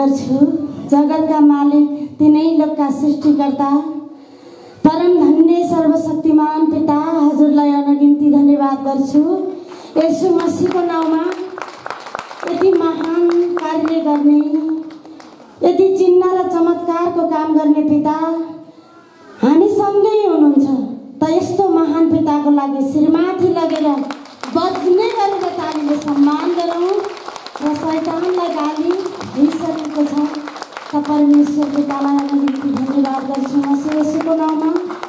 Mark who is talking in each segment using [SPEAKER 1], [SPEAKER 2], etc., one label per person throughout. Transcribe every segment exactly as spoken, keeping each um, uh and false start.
[SPEAKER 1] गर्छु। जगतका मालिक तिनै लोकका सृष्टिकर्ता परम धन्य सर्वशक्तिमान पिता हजुरलाई अनगिन्ती धन्यवाद गर्छु। येशू मसीहको नाउँमा यति महान कार्य गर्ने, यति चिन्ह र चमत्कारको काम गर्ने पिता हामी सँगै हुनुहुन्छ। त यस्तो महान पिताको लागि श्रीमाथि लगेर बज्ने गरेर तालीले सम्मान गरौँ र शैतानलाई गाली दिइसकेको छ। त परमेश्वर पितालाई अनगिन्ती धन्यवाद गर्छु मसीह येशूको नाउँमा।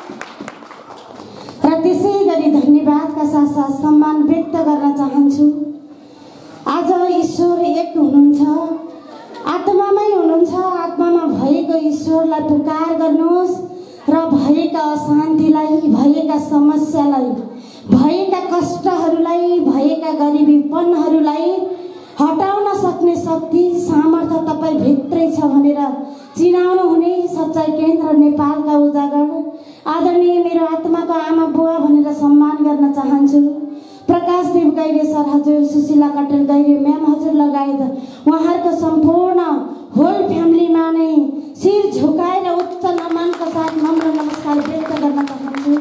[SPEAKER 1] र त्यसै गरी धन्यवादका साथसाथ सम्मान व्यक्त गर्न चाहन्छु। आज ईश्वर एक हुनुहुन्छ, आत्मामै हुनुहुन्छ। आत्मामा भएको ईश्वरलाई पुकार गर्नुहोस् र भएका अशान्तिलाई, भएका समस्यालाई, भएका कष्टहरूलाई, भएका गरिबीपनहरूलाई हटाउन सक्ने शक्ति सामर्थ्य तपाईँ भित्रै छ भनेर चिनाउनु हुने सच्चाइ केन्द्र नेपालका उजागर आदरणीय मेरो आत्माको आमा बुवा भनेर सम्मान गर्न चाहन्छु। प्रकाश देव गैरे सर हजुर, सुशीला कटेल गैरे म्याम हजुर लगायत उहाँहरूको सम्पूर्ण होल फ्यामिलीमा नै शिर झुकाएर उच्च नमनको साथ नम्र नमस्कार व्यक्त गर्न चाहन्छु।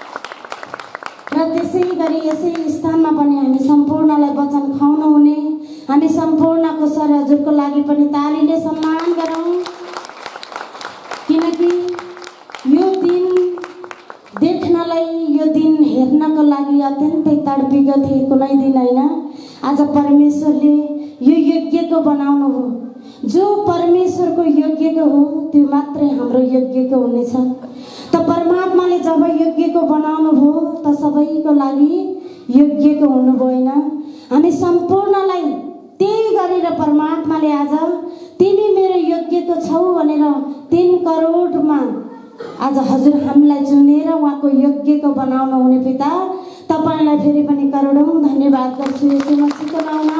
[SPEAKER 1] र त्यसै गरी यसै स्थानमा पनि हामी सम्पूर्णलाई वचन खुवाउनु हुने, हामी सम्पूर्णको सर हजुरको लागि पनि तालीले सम्मान गरौँ। किनकि यो दिन देख्नलाई, यो दिन हेर्नको लागि अत्यन्तै तडपिएको थिए कुनै दिन होइन। आज परमेश्वरले यो यज्ञको बनाउनु हो। जो परमेश्वरको यज्ञको हो त्यो मात्रै हाम्रो यज्ञको हुनेछ। त परमात्माले जब यज्ञको बनाउनु भयो त सबैको लागि यज्ञको हुनु भएन। हामी सम्पूर्णलाई त्यही गरेर परमात्माले आज तिमी मेरो यज्ञको छौ भनेर तीन करोडमा आज हजुर हामीलाई चुनेर उहाँको यज्ञको बनाउनु हुने पिता तपाईँलाई फेरि पनि करोडौँ धन्यवाद गर्छु येशू मसीहको नाउँमा।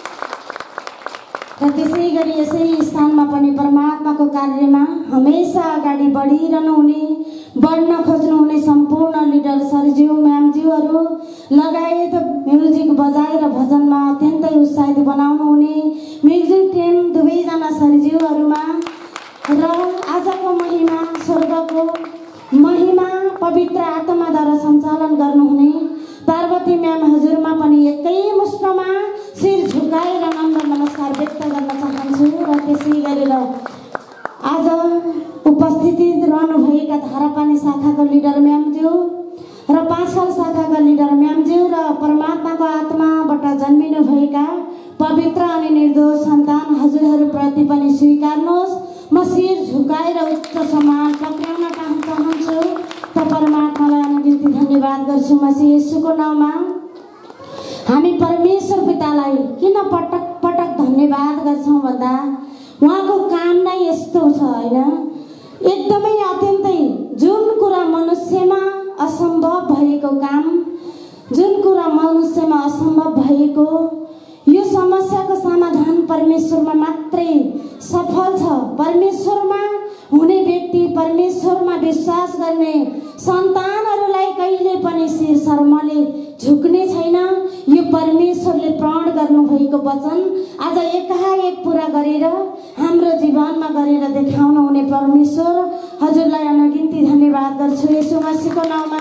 [SPEAKER 1] र त्यसै गरी यसै स्थानमा पनि परमात्माको कार्यमा हमेसा अगाडि बढिरहनु हुने, बढ्न खोज्नु हुने सम्पूर्ण लिडर सरज्यू म्यामज्यूहरू लगायत म्युजिक बजाएर भजनमा अत्यन्तै उत्साहित बनाउनु हुने म्युजिक टिम दुवैजना सरज्यूहरूमा र आजको महिमा स्वर्गको महिमा पवित्र आत्माद्वारा सञ्चालन गर्नुहुने पार्वती म्याम हजुरमा पनि एकै मुष्टमा शिर झुकाएर नम्र नमस्कार व्यक्त गर्न चाहन्छु। र त्यसै गरेर आज उपस्थिति रहनुभएका धारापानी शाखाको लिडर म्यामज्यू र पाँचखाल शाखाका लिडर म्यामज्यू र परमात्माको आत्माबाट जन्मिनुभएका पवित्र अनि निर्दोष सन्तान हजुरहरूप्रति पनि स्वीकार्नुहोस्। म शिर झुकाएर उच्च सम्मान पक्राउन चाहन्छु। त परमात्मालाई अनगिन्ती धन्यवाद गर्छु मसीह येशूको नाउँमा। हामी परमेश्वर पितालाई किन पटक पटक धन्यवाद गर्छौँ भन्दा उहाँको काम नै यस्तो छ होइन। एकदमै अत्यन्तै जुन कुरा मनुष्यमा असम्भव भएको काम, जुन कुरा मनुष्यमा असम्भव भएको यो समस्याको समाधान परमेश्वरमा मात्रै सफल छ। परमेश्वरमा हुने व्यक्ति, परमेश्वरमा विश्वास गर्ने सन्तानहरूलाई कहिले पनि शिर शर्मले झुक्ने छैन। यो परमेश्वरले प्रण गर्नुभएको वचन आज एकाएक पुरा गरेर हाम्रो जीवनमा गरेर देखाउनु हुने परमेश्वर हजुरलाई अनगिन्ती धन्यवाद गर्छु येशू मसीहको नाउँमा।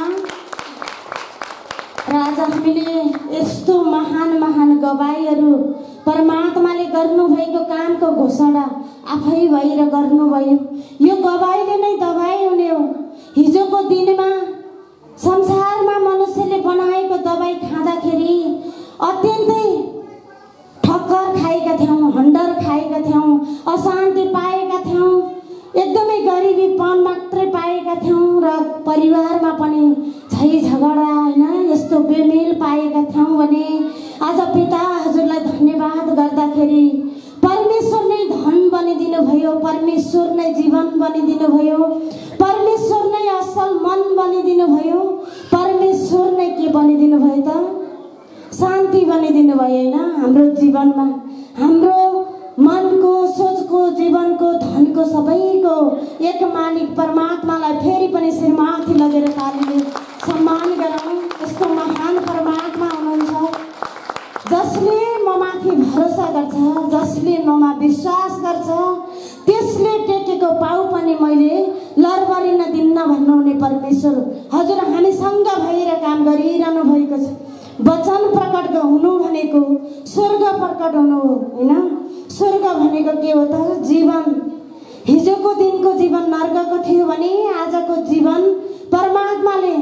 [SPEAKER 1] र आज हामीले यस्तो महान महान गवाईहरू परमात्माले गर्नुभएको कामको घोषणा आफै भएर गर्नुभयो। यो गवाईले नै दबाई हुने हो। हिजोको दिनमा संसारमा मनुष्यले बनाएको दबाई खाँदाखेरि अत्यन्तै ठक्कर खाएका थियौँ, हन्डर खाएका थियौँ, अशान्ति पाएका थियौँ, एकदमै गरिबीपन मात्रै पाएका थियौँ र परिवारमा पनि झै झगडा होइन यस्तो बेमेल पाएका थियौँ भने आज पिता हजुरलाई धन्यवाद गर्दाखेरि परमेश्वर नै धन बनिदिनु भयो, परमेश्वर नै जीवन बनिदिनु भयो, परमेश्वर नै असल मन बनिदिनु भयो, परमेश्वर नै के बनिदिनु भयो त शान्ति बनिदिनु भयो होइन हाम्रो जीवनमा। हाम्रो मनको, सोचको, जीवनको, धनको सबैको एक मालिक परमात्मालाई फेरि पनि श्रीमाथि लगेर तालीले सम्मान गरौँ। यस्तो महान परमात्मा हुनुहुन्छ जसले म माथि भरोसा गर्छ, जसले ममा विश्वास गर्छ त्यसले टेकेको पाउ पनि मैले लरबरिन दिन्न भन्नुहुने परमेश्वर हजुर हामीसँग भएर काम गरिरहनु भएको छ। वचन प्रकट हुनु भनेको स्वर्ग प्रकट हुनु हो हैन। स्वर्ग भनेको के हो त? जीवन। हिजोको दिनको जीवन नर्कको थियो भने आजको जीवन परमात्माले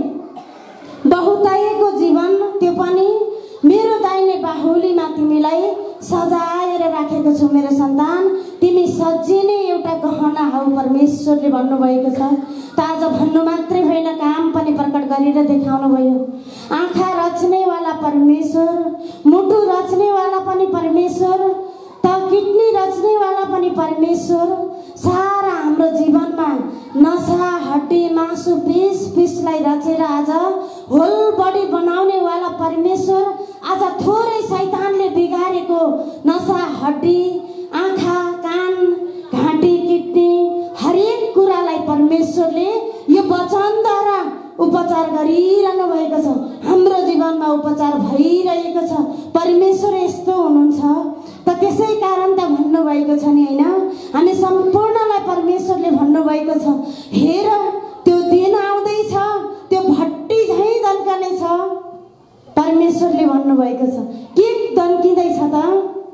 [SPEAKER 1] बहुतायको जीवन त्यो पनि मेरो दाहिने बाहुलीमा तिमीलाई सजाएर राखेको छु मेरो सन्तान, तिमी सजिने एउटा गहना हौ परमेश्वरले भन्नुभएको छ। त आज भन्नु मात्रै होइन, काम पनि प्रकट गरेर देखाउनु भयो। आँखा रच्नेवाला परमेश्वर, मुटु रच्नेवाला पनि परमेश्वर, त किडनी रच्नेवाला पनि परमेश्वर, सारा हाम्रो जीवनमा नसा हड्डी मासु पिस पिसलाई रचेर आज होल बडी बनाउने वाला परमेश्वर आज थोरै शैतानले बिगारेको नसा हड्डी आँखा कान घाँटी किडनी हरेक कुरालाई परमेश्वरले यो वचनद्वारा उपचार गरिरहनु भएको छ। हाम्रो जीवनमा उपचार भइरहेको छ। परमेश्वर यस्तो हुनुहुन्छ। त त्यसै कारण त भन्नुभएको छ नि हैन, हामी सम्पूर्णलाई परमेश्वरले भन्नुभएको छ, हेर त्यो दिन आउँदैछ, त्यो भट्टी झैँ दन्कने छ। परमेश्वरले भन्नुभएको छ। के दन्किँदैछ त?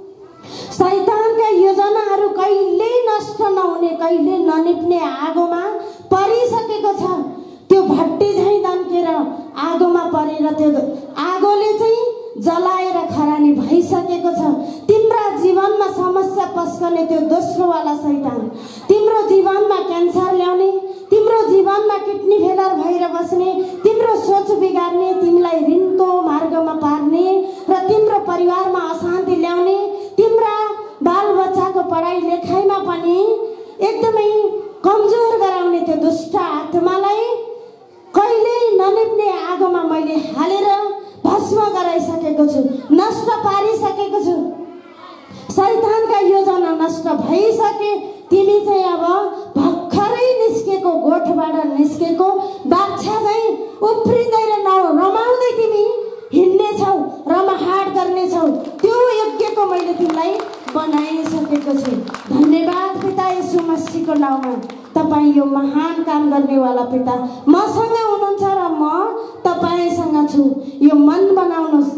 [SPEAKER 1] शैतानका योजनाहरू कहिले नष्ट नहुने, कहिले ननिप्ने आगोमा परिसकेको छ। त्यो भट्टी झैँ दन्केर आगोमा परेर त्यो आगोले चाहिँ जलाएर खरानी भइसकेको छ। तिम्रा जीवनमा समस्या पस्कने त्यो दोस्रोवाला शैतान, तिम्रो जीवनमा क्यान्सर ल्याउने, तिम्रो जीवनमा किडनी फेलर भएर बस्ने, तिम्रो सोच बिगार्ने, तिमीलाई ऋणको मार्गमा पार्ने र तिम्रो परिवारमा अशान्ति ल्याउने, तिम्रा बालबच्चाको पढाइ लेखाइमा पनि एकदमै कमजोर गराउने त्यो दुष्ट आत्मालाई कहिल्यै ननिप्ने आगोमा मैले हालेर भस्म गराइसकेको छु, नष्ट पारिसकेको छु। शैतानका योजना नष्ट भइसके। तिमी चाहिँ अब भर्खरै निस्केको गोठबाट निस्केको बाछा चाहिँ उफ्रिँदै र रमाउँदै तिमी हिँड्नेछौ, रमाहाट गर्नेछौ। त्यो यज्ञको मैले तिमीलाई बनाइसकेको छु। धन्यवाद पिता येशू मसीहको नाउँमा। तपाईँ यो महान काम गर्नेवाला पिता मसँग हुनुहुन्छ र म तपाईँसँग छु। यो मन बनाउनुहोस्,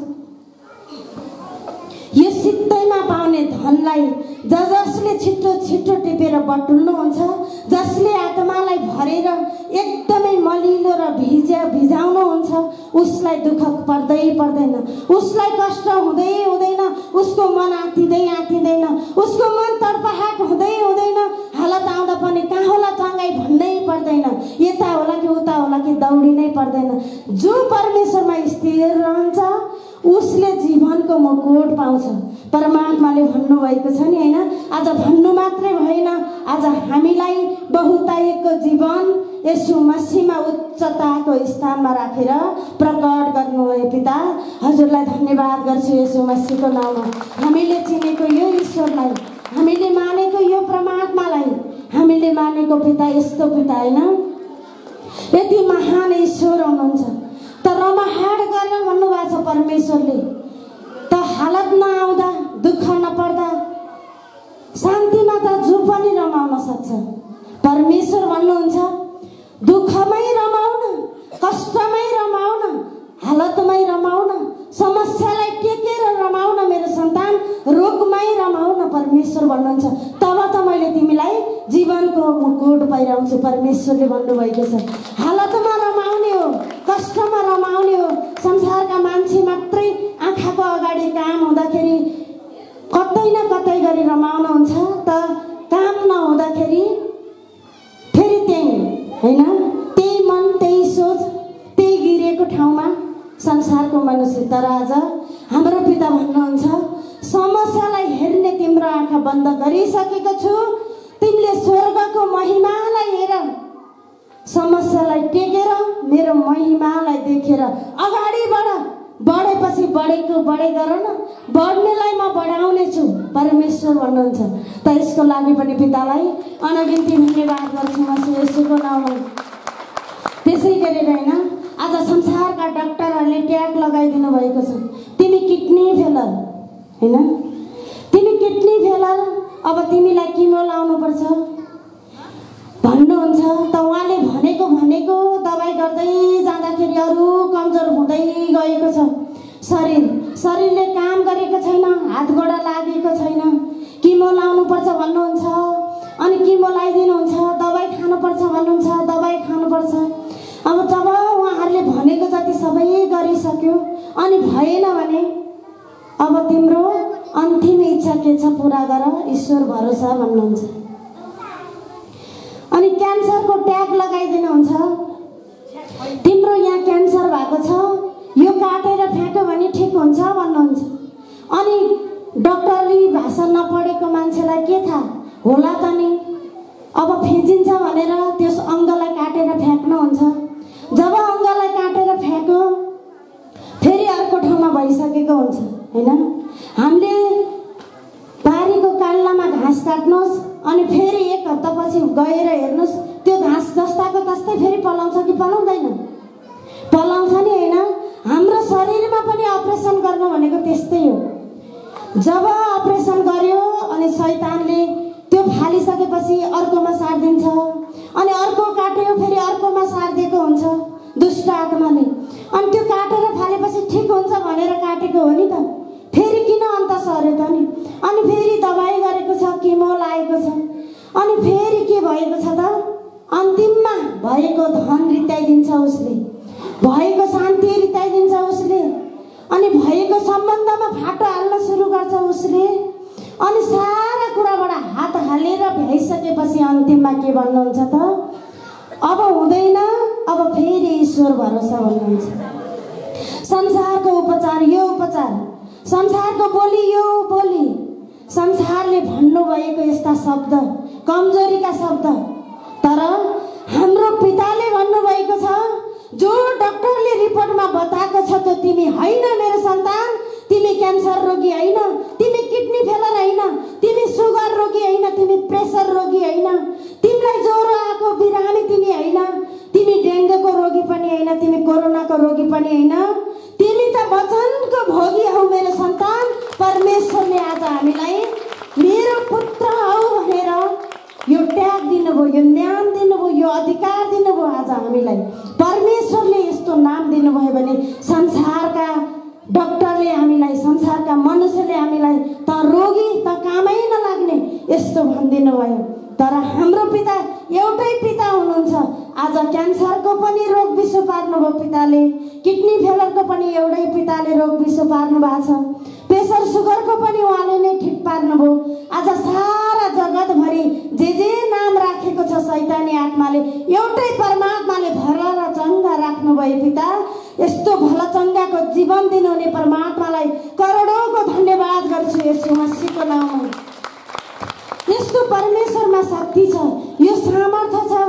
[SPEAKER 1] यो सित्तैमा पाउने धनलाई ज जसले छिटो छिटो टिपेर बटुल्नुहुन्छ, जसले आत्मालाई भरेर एकदमै मलिलो र भिजा भिजाउनुहुन्छ, उसलाई दुःख पर्दै पर्दैन, उसलाई कष्ट हुँदै हुँदैन, उसको मन आँतिँदै आँतिँदैन, उसको मन तडपहाट हुँदै हुँदैन, हालत आउँदा पनि कहाँ होला चङ्गाई भन्नै पर्दैन, यता होला कि उता होला कि दौडिनै पर्दैन। जो परमेश्वरमा स्थिर रहन्छ उसले जीवनको मुकुट पाउँछ। परमात्माले भन्नुभएको छ नि हैन। आज भन्नु मात्रै भएन, आज हामीलाई बहुतायकको जीवन येशू मसीहमा उच्चताको स्थानमा राखेर प्रकट गर्नुभयो। पिता हजुरलाई धन्यवाद गर्छु येशू मसीहको नाउँमा। हामीले चिनेको यो ईश्वरलाई, हामीले मानेको यो परमात्मालाई, हामीले मानेको पिता यस्तो पिता हैन, यति महान ईश्वर हुनुहुन्छ। त रमाहाट गर्न भन्नुभएको छ परमेश्वरले। त हालत नआउँदा, दुःख नपर्दा, शान्तिमा त जो पनि रमाउन सक्छ। परमेश्वर भन्नुहुन्छ दुःखमै रमाउन, कष्टमै रमाउन, हालतमै रमाउन, समस्यालाई टेकेर रमाउन मेरो सन्तान, रोगमै रमाउन परमेश्वर भन्नुहुन्छ। तब त मैले तिमीलाई जीवनको मुकुट पहिराउँछु परमेश्वरले भन्नुभएको छ। हालतमा रमाउने हो, कष्टमा रमाउने हो। संसारका मान्छे मात्रै आँखाको अगाडि काम हुँदाखेरि कतै न कतै गरी रमाउनुहुन्छ, त काम नहुँदाखेरि फेरि त्यही हैन, त्यही मन त्यही सोच त्यही गिरेको ठाउँमा संसारको मनुष्य। तर आज हाम्रो पिता भन्नुहुन्छ समस्यालाई हेर्ने तिम्रो आँखा बन्द गरिसकेको छु, तिमीले स्वर्गको महिमालाई हेर, समस्यालाई टेकेर मेरो महिमालाई देखेर अगाडि बढ, बढेपछि बढेको बढे गर न, बढ्नेलाई म बढाउने छु परमेश्वर भन्नुहुन्छ। त यसको लागि पनि पितालाई अनगिन्ती धन्यवाद गर्छु म येशूको नाउँमा। त्यसै गरेर हैन, आज संसारका डाक्टरहरूले ट्याग लगाइदिनु भएको छ, तिमी किडनी फेलर हैन, अब तिमीलाई किमो लाउनुपर्छ भन्नुहुन्छ त उहाँले भनेको भनेको दबाई गर्दै जाँदाखेरि अरू कमजोर हुँदै गएको छ शरीर शरीरले काम गरेको छैन, हात गोडा लागेको छैन, किमो लाउनुपर्छ भन्नुहुन्छ अनि किमो लगाइदिनुहुन्छ, दबाई खानुपर्छ भन्नुहुन्छ, दबाई खानुपर्छ। अब जब उहाँहरूले भनेको जति सबै गरिसक्यो अनि भएन भने अब तिम्रो अन्तिम इच्छा के छ पुरा गर, ईश्वर भरोसा भन्नुहुन्छ। अनि क्यान्सरको ट्याग लगाइदिनुहुन्छ, तिम्रो यहाँ क्यान्सर भएको छ, यो काटेर फ्याँक्यो भने ठिक हुन्छ भन्नुहुन्छ। अनि डक्टरी भाषा नपढेको मान्छेलाई के थाहा होला त नि, अब फेचिन्छ भनेर त्यस अङ्गलाई काटेर फ्याँक्नुहुन्छ। जब अङ्गलाई काटेर फ्याँक्यो फेरि अर्को ठाउँमा भइसकेको हुन्छ हैन। हामीले बारीको काल्लामा घाँस काट्नुहोस् अनि फेरि एक हप्तापछि गएर हेर्नुहोस् त्यो घाँस जस्ताको तस्तै फेरि पलाउँछ कि पलाउँदैन? पलाउँछ नि हैन। हाम्रो शरीरमा पनि अपरेसन गर्नु भनेको त्यस्तै हो। जब अपरेसन गर्यो अनि शैतानले त्यो फालिसकेपछि अर्कोमा सार्दिन्छ अनि अर्को काट्यो फेरि अर्कोमा सारिदिएको हुन्छ दुष्ट आत्माले। अनि त्यो काटेर फालेपछि ठिक हुन्छ भनेर काटेको हो नि त, फेरि किन अन्त सर्यो त नि? अनि फेरि दबाई गरेको छ, किमो लागेको छ, अनि फेरि के भएको छ त? अन्तिममा भएको धन रित्याइदिन्छ उसले, भएको शान्ति रित्याइदिन्छ उसले, अनि भएको सम्बन्धमा फाटो हाल्न सुरु गर्छ उसले। अनि सारा कुराबाट हात हालेर भ्याइसकेपछि अन्तिममा के भन्नुहुन्छ त? अब हुँदैन, अब फेरि ईश्वर भरोसा भन्नुहुन्छ। संसारको उपचार यो उपचार, संसारको बोली यो बोली, संसारले भन्नुभएको यस्ता शब्द कमजोरीका शब्द, तर हाम्रो पिताले भन्नुभएको छ जो डक्टरले रिपोर्टमा बताएको छ त्यो तिमी होइन मेरो सन्तान, तिमी क्यान्सर रोगी होइन, तिमी किडनी फेलर होइन, तिमी सुगर रोगी होइन, तिमी प्रेसर रोगी होइन, तिमीलाई ज्वरो आएको बिरामी तिमी होइन, तिमी डेङ्गुको रोगी पनि होइन, तिमी कोरोनाको रोगी पनि होइन, तिमी त वचनको भोगी हौ मेरो सन्तान। परमेश्वरले आज हामीलाई मेरो पुत्र हौ भनेर यो ट्याग दिनुभयो, यो नाम दिनुभयो, यो अधिकार दिनुभयो। आज हामीलाई परमेश्वरले यस्तो नाम दिनुभयो भने संसारका डक्टरले हामीलाई, संसारका मनुष्यले हामीलाई त रोगी त कामै नलाग्ने यस्तो भनिदिनु भयो। तर हाम्रो पिता एउटै पिता हुनुहुन्छ। आज क्यान्सरको पनि रोग विश्व पार्नुभयो पिताले, किडनी फेलरको पनि एउटै पिताले रोग विश्व पार्नु भएको छ, प्रेसर सुगरको पनि उहाँले नै ठिक पार्नुभयो। आज सारा जगतभरि जे जे नाम राखेको छ शैतानी आत्माले एउटै परमात्माले भला र चङ्गा राख्नुभयो पिता। यस्तो भला चङ्गाको जीवन दिनुहुने परमात्मालाई करोडौँको धन्यवाद गर्छु येशू मसीहको नाममा। यस्तो परमेश्वरमा शक्ति छ, यो सामर्थ्य छ।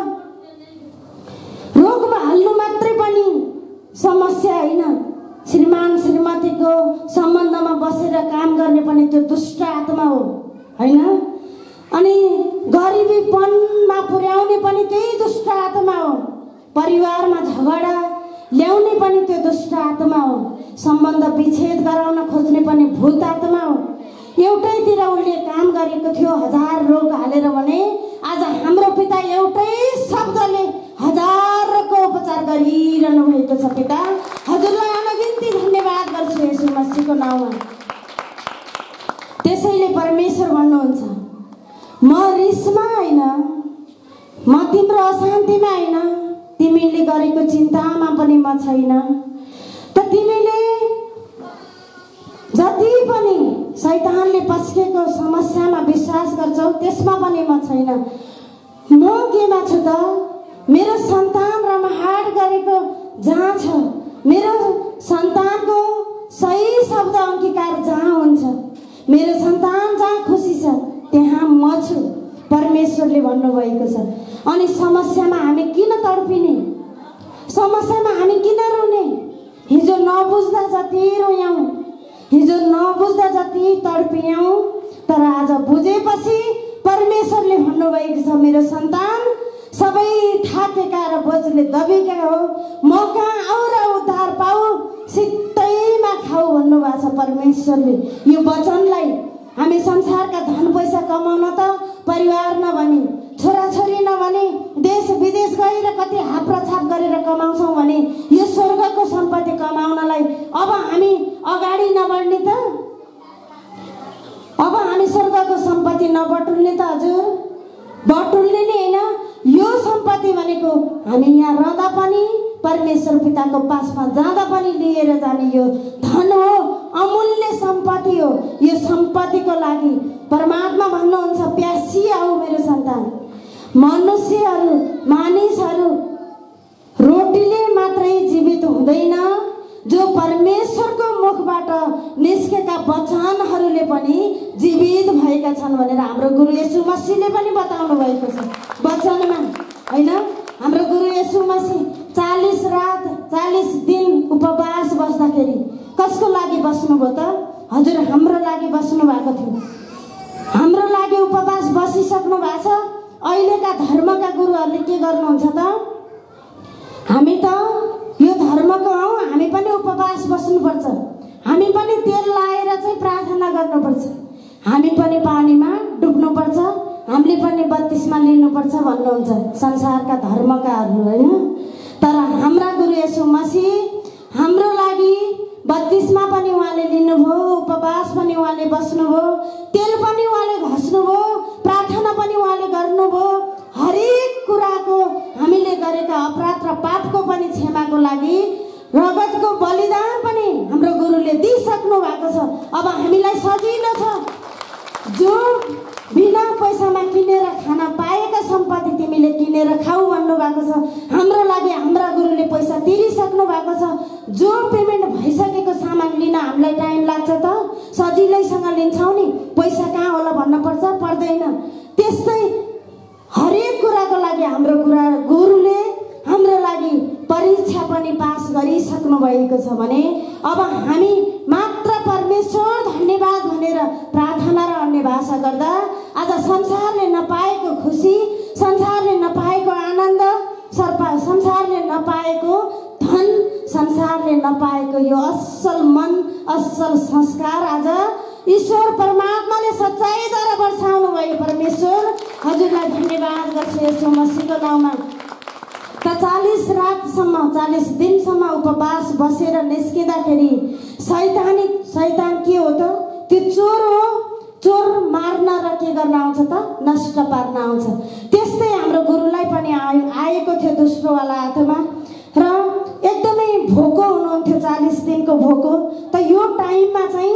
[SPEAKER 1] रोगमा हाल्नु मात्रै पनि समस्या होइन, श्रीमान श्रीमतीको सम्बन्धमा बसेर काम गर्ने पनि त्यो दुष्ट आत्मा हो होइन। अनि गरिबीपनमा पुर्याउने पनि त्यही दुष्ट आत्मा हो, परिवारमा झगडा ल्याउने पनि त्यो दुष्ट आत्मा हो, सम्बन्ध विच्छेद गराउन खोज्ने पनि भूत आत्मा हो। एउटैतिर उसले काम गरेको थियो हजार रोग हालेर भने आज हाम्रो पिता एउटै शब्दले हजारको उपचार गरिरहनु भएको छ। पिता हजुरलाई अनगिन्ती धन्यवाद गर्छु येशू मसीहको नाममा। त्यसैले परमेश्वर भन्नुहुन्छ म रिसमा होइन, म तिम्रो अशान्तिमा होइन, तिमीले गरेको चिन्तामा पनि म छैन। त तिमीले जति पनि शैतानले पस्केको समस्यामा विश्वास गर्छौ त्यसमा पनि म छैन। म केमा छु त? मेरो सन्तान रमाहाट गरेको जहाँ छ, मेरो सन्तानको सही शब्द अंगीकार जहाँ हुन्छ, मेरो सन्तान जहाँ खुसी छ त्यहाँ म छु परमेश्वरले भन्नुभएको छ। अनि समस्यामा हामी किन तडपिने, समस्यामा हामी किन रुने? हिजो नबुझ्दा जति रोयौं, हिजो नबुझ्दा जति तडपियौं, तर आज बुझेपछि परमेश्वरले भन्नुभएको छ मेरो सन्तान सबै थाकेका र बोझले दबेका हो, म कहाँ आऊ र उद्धार पाऊ, सित्तैमा खाऊ भन्नुभएको छ परमेश्वरले। यो वचनलाई हामी संसारका धन पैसा कमाउन त परिवार नभने छोराछोरी नभने देश विदेश गएर कति हाप्रछाप गरेर कमाउँछौँ भने यो स्वर्गको सम्पत्ति कमाउनलाई अब हामी अगाडि नबढ्ने त? अब हामी स्वर्गको सम्पत्ति नबटुल्ने त? हजुर बटुल्ने नै होइन। यो सम्पत्ति भनेको हामी यहाँ रहँदा पनि परमेश्वर पिताको पासमा जाँदा पनि लिएर जाने यो धन हो, अमूल्य सम्पत्ति हो। यो सम्पत्तिको लागि परमात्मा भन्नुहुन्छ, प्यासी आऊ मेरो सन्तान। मनुष्यहरू मानिसहरू रोटीले मात्रै जीवित हुँदैन, जो परमेश्वरको मुखबाट निस्केका वचनहरूले पनि जीवित भएका छन् भनेर हाम्रो गुरु येशू मसीहले पनि बताउनु भएको छ वचनमा, होइन? हाम्रो गुरु येशू मसीह चालीस रात चालीस दिन उपवास बस्दाखेरि कसको लागि बस्नुभयो त? हजुर हाम्रो लागि बस्नु भएको थियो। हाम्रो लागि उपवास बसिसक्नु भएको छ। अहिलेका धर्मका गुरुहरूले के गर्नुहुन्छ त? हामी त यो धर्मको हौ, हामी पनि उपवास बस्नुपर्छ, हामी पनि तेल लाएर चाहिँ प्रार्थना गर्नुपर्छ, हामी पनि पानीमा डुब्नुपर्छ, हामीले पनि बत्तिसमा लिनुपर्छ भन्नुहुन्छ संसारका धर्मकाहरू, होइन? तर हाम्रा गुरु येशू मसीह हाम्रो लागि बत्तिसमा पनि उहाँले लिनुभयो, उपवास पनि उहाँले बस्नुभयो, तेल पनि उहाँले घस्नुभयो, प्रार्थना पनि उहाँले गर्नुभयो। हरेक कुराको हामीले गरेका अपराध र पापको पनि क्षमाको लागि रगतको बलिदान पनि हाम्रो गुरुले दिइसक्नु भएको छ। अब हामीलाई सजिलो छ। जो बिना पैसामा किनेर खान पाएका सम्पत्ति तिमीले किनेर खाऊ भन्नुभएको छ। हाम्रो लागि हाम्रा गुरुले पैसा तिरिसक्नु भएको छ। जो पेमेन्ट भइसकेको सामान लिन हामीलाई टाइम लाग्छ त सजिलैसँग लिन्छौँ नि, पैसा कहाँ होला भन्न पर्छ पर्दैन। त्यस्तै हरेक कुराको लागि हाम्रो कुरा गुरुले हाम्रो लागि परीक्षा पनि पास गरिसक्नु भएको छ भने अब हामी मात्र परमेश्वर धन्यवाद भनेर प्रार्थना र अन्य भाषा गर्दा आज संसारले नपाएको खुसी, संसारले नपाएको आनन्द, सर्पा संसारले नपाएको धन, संसारले नपाएको यो असल मन, असल संस्कार आज ईश्वर परमात्माले सच्चाइद्वारा वर्षाउनु भयो। परमेश्वर हजुरलाई धन्यवाद गर्छु येशू मसीहको नाममा। त चालीस रातसम्म चालीस दिनसम्म उपवास बसेर निस्किँदाखेरि शैतानिक शैतान के हो त? त्यो चोर हो। चोर मार्न र के गर्न आउँछ त? नष्ट पार्न आउँछ। त्यस्तै हाम्रो गुरुलाई पनि आएको थियो दोस्रोवाला आत्मा र एकदमै भोको हुनुहुन्थ्यो, चालीस दिनको भोको। त यो टाइममा चाहिँ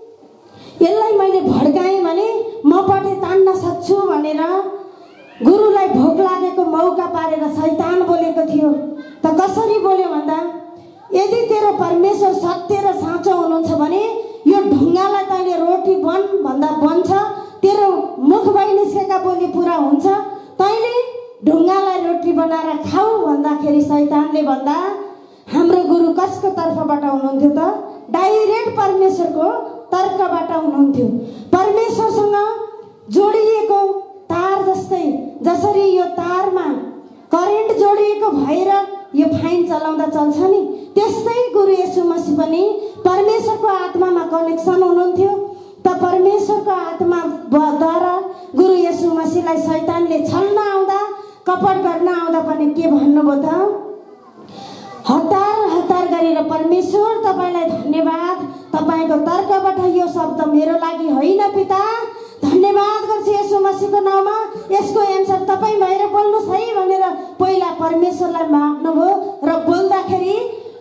[SPEAKER 1] यसलाई मैले भड्काएँ भने मपट्टि तान्न सक्छु भनेर गुरुलाई भोक लागेको मौका पारेर शैतान बोलेको थियो। त कसरी बोल्यो भन्दा, यदि तेरो परमेश्वर सत्य र साँचो हुनुहुन्छ भने यो ढुङ्गालाई तैँले रोटी बन भन्दा बन्छ, तेरो मुखबाट निस्केका बोली पुरा हुन्छ, तैँले ढुङ्गालाई रोटी बनाएर खाऊ भन्दाखेरि शैतानले भन्दा हाम्रो गुरु कसको तर्फबाट हुनुहुन्थ्यो त? डाइरेक्ट परमेश्वरको तर्कबाट हुनुहुन्थ्यो। परमेश्वरसँग जोडिएको तार जस्तै, जसरी यो तारमा करेन्ट जोडिएको भएर यो फाइन चलाउँदा चल्छ नि, त्यस्तै गुरु येशू मसीह पनि परमेश्वरको आत्मामा कनेक्सन हुनुहुन्थ्यो। त परमेश्वरको आत्माद्वारा गुरु येशू मसीहलाई शैतानले छल्न आउँदा, कपट गर्न आउँदा पनि के भन्नुभयो त? हतार हतार गरेर परमेश्वर तपाईँलाई धन्यवाद, तपाईँको तर्कबाट यो शब्द मेरो लागि होइन पिता, धन्यवाद गर्छु येशू मसीहको नाउँमा, यसको एन्सर तपाईँ भएर बोल्नुहोस् है भनेर पहिला परमेश्वरलाई माग्नुभयो। र बोल्दाखेरि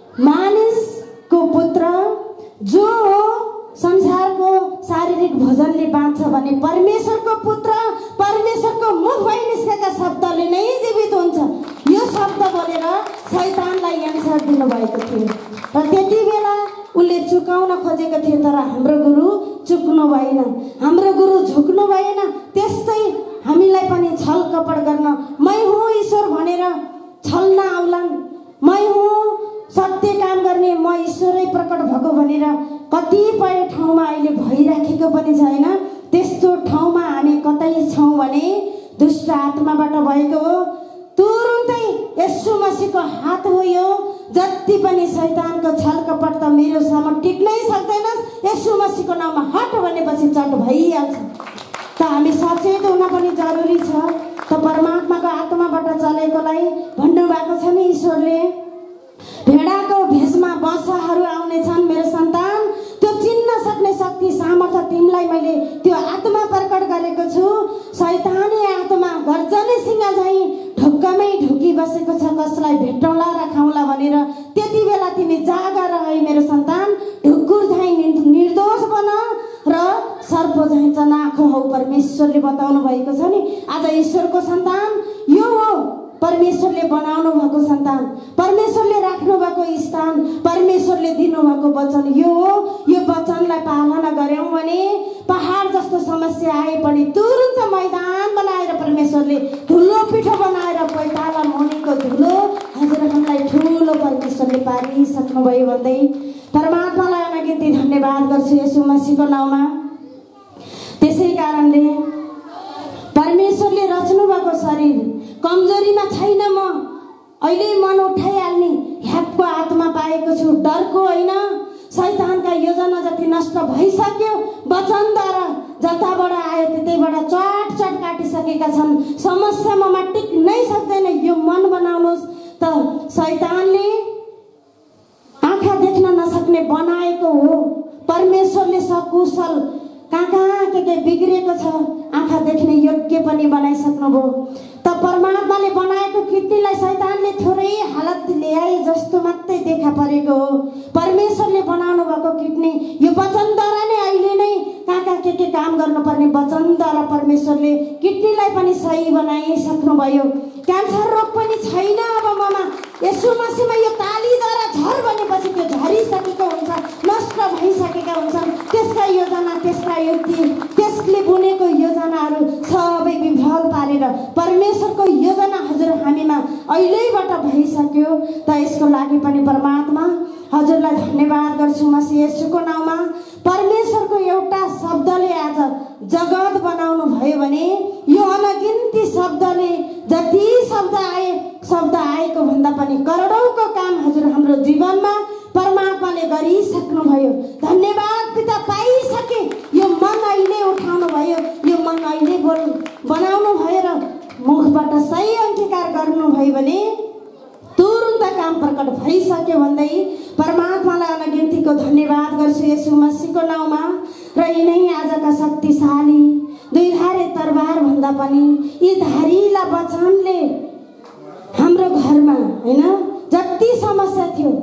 [SPEAKER 1] मानिसको पुत्र जो हो संसारको शारीरिक भोजनले बाँच्छ भने परमेश्वरको पुत्र परमेश्वरको मुखबाट निस्केका शब्दले नै जीवित हुन्छ। यो शब्द बोलेर शैतानलाई एन्सर दिनुभएको थियो र त्यति बेला उसले चुकाउन खोजेको थियो, तर हाम्रो गुरु चुक्नु भएन, हाम्रो गुरु झुक्नु भएन। त्यस्तै हामीलाई पनि छल कपट गर्न मै हुँ ईश्वर भनेर छल्न आउलान्, मै हुँ सत्य काम गर्ने, म ईश्वरै प्रकट भएको भनेर कतिपय ठाउँमा अहिले भइराखेको पनि छैन। त्यस्तो ठाउँमा हामी कतै छौँ भने दुष्ट आत्माबाट भएको हो। तुरुन्तै येशू मसीहको हात हो यो। जति पनि शैतानको छल कपट त मेरो सामु टिक्नै सक्दैन। येशू मसीहको नाममा हट भनेपछि चट भइहाल्छ। त हामी सचेत हुन पनि जरुरी छ। त परमात्माको आत्माबाट चलेकोलाई भन्नुभएको छ नि ईश्वरले, भेडाको भेषमा बसाहरू आउनेछन् मेरो सन्तान, त्यो चिन्न सक्ने शक्ति सामर्थ्य तिमीलाई मैले त्यो आत्मा प्रकट गरेको छु। शैतानी आत्मा गर्जने सिंह झैँ ढोक्कमै ढुकी बसेको छ, कसलाई भेटौँला र खाउँला भनेर। त्यति बेला तिमी जागा रह मेरो सन्तान, ढुकुर झैँ निर्दोष बन र सर्प झैँ चनाखो हौ। परमेश्वरले बताउनु भएको छ नि, आज ईश्वरको सन्तान यो हो, परमेश्वरले बनाउनु भएको सन्तान, परमेश्वरले राख्नु भएको स्थान, परमेश्वरले दिनुभएको वचन यो हो। यो वचनलाई पालना गर्यौं भने पहाड जस्तो समस्या आए पनि तुरुन्त मैदान बनाएर परमेश्वरले धुलो पिठो बनाएर पैताला मुनिको धुलो हजुरहरूलाई ठुलो परमेश्वरले पारिसक्नुभयो भन्दै परमात्मालाई अनगिन्ती धन्यवाद गर्छु येशू मसीहको नाउँमा। त्यसै कारणले परमेश्वरले रच्नु भएको शरीर कमजोरीमा छैन। म अहिले मन उठाइहाल्ने ह्यापको आत्मा पाएको छु, डरको होइन। शैतानका योजना जति नष्ट भइसक्यो वचनद्वारा, जताबाट आयो त्यतैबाट चट चट काटिसकेका छन्। समस्या ममा टिक्नै सक्दैन, यो मन बनाउनुहोस्। त शैतानले आँखा देख्न नसक्ने बनाएको हो, परमेश्वरले सकुशल कहाँ कहाँ के के बिग्रेको छ आँखा देख्ने योग्य पनि बनाइसक्नुभयो। त परमात्माले बनाएको किडनीलाई शैतानले थोरै हालत ल्याए जस्तो मात्रै देखा परेको हो। परमेश्वरले बनाउनु भएको किडनी यो वचनद्वारा नै अहिले नै कहाँ कहाँ के के काम गर्नुपर्ने वचनद्वारा परमेश्वरले किडनीलाई पनि सही बनाइसक्नुभयो। क्यान्सर रोग पनि छैन अब ममा। येशू मसीहमा यो तालीद्वारा झर भनेपछि त्यो झरिसकेको हुन्छ, नष्ट भइसकेका हुन्छन्। त्यसका योजना, त्यसका युक्ति, त्यसले बुनेको योजनाहरू सबै विफल पारेर परमेश्वरको योजना हजुर हामीमा अहिलेबाट भइसक्यो। त यसको लागि पनि परमात्मा हजुरलाई धन्यवाद गर्छु मसीह येशूको नाउँमा। परमेश्वरको एउटा शब्दले आज जगत बनाउनु भयो भने यो अनगिन्ती शब्दले जति शब्द आए शब्द आएको भन्दा पनि करोडौँको काम हजुर हाम्रो जीवनमा परमात्माले गरिसक्नु भयो। धन्यवाद पिता पाइसके। यो मन अहिले उठाउनु भयो, यो मन अहिले बोल बनाउनु भयो र मुखबाट सही अंगीकार गर्नुभयो भने तुरुन्त काम प्रकट भइसक्यो भन्दै परमात्मालाई अनगिन्तीको धन्यवाद गर्छु येशू मसीहको नाउँमा। र यिनै आजका शक्तिशाली दुई धारे तरबार भन्दा पनि यी धारिला वचनले हाम्रो घरमा हैन जति समस्या थियो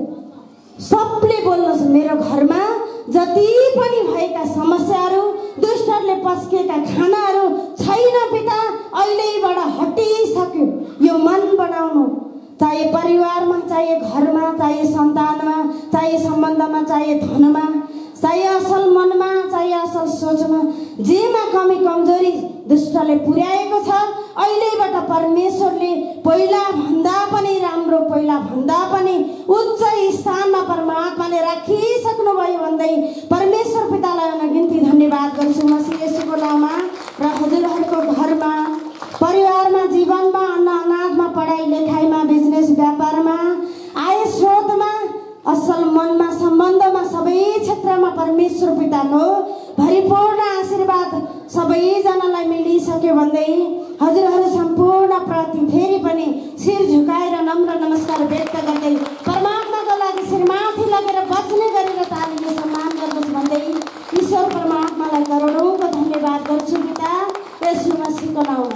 [SPEAKER 1] सबले बोल्नुहोस्, मेरो घरमा जति पनि भएका समस्याहरू, दुष्टहरूले पस्केका खानाहरू छैन पिता, अहिलेबाट हटिसक्यो। यो मन बनाउनु, चाहे परिवारमा, चाहे घरमा, चाहे सन्तानमा, चाहे सम्बन्धमा, चाहे धनमा, चाहे असल मनमा, चाहे असल सोचमा, जेमा कमी कमजोरी दुष्टले पुर्याएको छ अहिलेबाट परमेश्वरले पहिला भन्दा पनि राम्रो, पहिला भन्दा पनि उच्च स्थानमा परमात्माले राखिसक्नु भयो भन्दै परमेश्वर पितालाई अनगिन्ती धन्यवाद गर्छु मसीह येशूको नाउँमा। र हजुरहरूको घरमा, परिवारमा, जीवनमा, अन्न अनाजमा, पढाइ लेखाइमा, बिजनेस व्यापारमा, आय स्रोतमा, असल मनमा, सम्बन्धमा, सबै क्षेत्रमा परमेश्वर पिताको भरिपूर्ण आशीर्वाद सबैजनालाई मिलिसक्यो भन्दै हजुरहरू सम्पूर्ण प्रति फेरि पनि शिर झुकाएर नम्र नमस्कार व्यक्त गर्दै परमात्माको लागि शिरमाथि लगेर बच्ने गरेर तालीले सम्मान गर्नुहोस् भन्दै ईश्वर परमात्मालाई करोडौँको धन्यवाद गर्छु पिता येशू मसीहको नाउँमा।